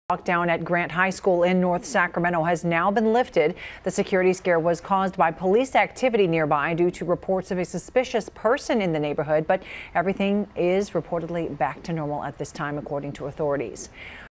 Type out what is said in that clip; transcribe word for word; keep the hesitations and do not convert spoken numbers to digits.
Lockdown at Grant High School in North Sacramento has now been lifted. The security scare was caused by police activity nearby due to reports of a suspicious person in the neighborhood, but everything is reportedly back to normal at this time, according to authorities.